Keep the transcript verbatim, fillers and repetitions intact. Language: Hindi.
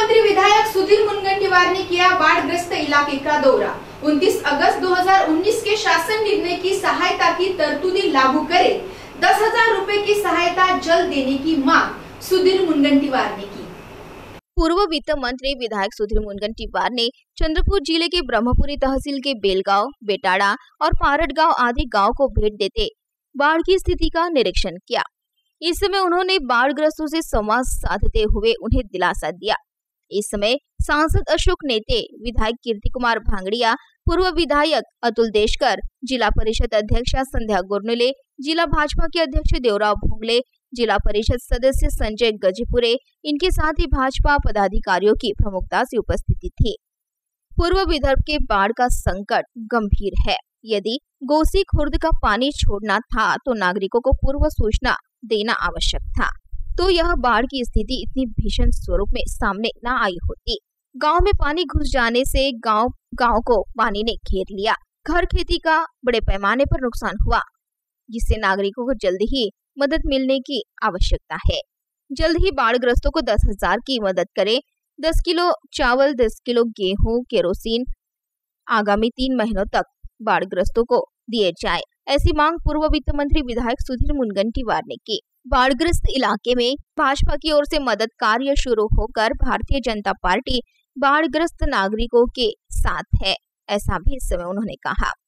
मंत्री विधायक सुधीर मुनगंटीवार ने किया बाढ़ग्रस्त इलाके का दौरा। उनतीस अगस्त दो हज़ार उन्नीस के शासन निर्णय की सहायता की तरतूदी लागू करे, दस हजार रूपए की सहायता जल्द देने की मांग सुधीर मुनगंटीवार ने की। पूर्व वित्त मंत्री विधायक सुधीर मुनगंटीवार ने चंद्रपुर जिले के ब्रह्मपुरी तहसील के बेलगांव, बेटाड़ा और पारट गांव आदि गांव को भेंट देते बाढ़ की स्थिति का निरीक्षण किया। इस समय उन्होंने बाढ़ग्रस्तों से संवाद साधते हुए उन्हें दिलासा दिया। इस समय सांसद अशोक नेते, विधायक कीर्ति कुमार भांगड़िया, पूर्व विधायक अतुल देशकर, जिला परिषद अध्यक्षा संध्या गुरनुले, जिला भाजपा के अध्यक्ष देवराव भोंगले, जिला परिषद सदस्य संजय गजपुरे, इनके साथ ही भाजपा पदाधिकारियों की प्रमुखता से उपस्थिति थी। पूर्व विदर्भ के बाढ़ का संकट गंभीर है। यदि गोसी खुर्द का पानी छोड़ना था तो नागरिकों को पूर्व सूचना देना आवश्यक था, तो यह बाढ़ की स्थिति इतनी भीषण स्वरूप में सामने न आई होती। गांव में पानी घुस जाने से गांव गांव को पानी ने घेर लिया। घर खेती का बड़े पैमाने पर नुकसान हुआ, जिससे नागरिकों को जल्द ही मदद मिलने की आवश्यकता है। जल्द ही बाढ़ग्रस्तों को दस हजार की मदद करें। दस किलो चावल, दस किलो गेहूं, केरोसिन आगामी तीन महीनों तक बाढ़ग्रस्तों को दिए जाए, ऐसी मांग पूर्व वित्त मंत्री विधायक सुधीर मुनगंटीवार ने की। बाढ़ग्रस्त इलाके में भाजपा की ओर से मदद कार्य शुरू होकर भारतीय जनता पार्टी बाढ़ग्रस्त नागरिकों के साथ है, ऐसा भी इस समय उन्होंने कहा।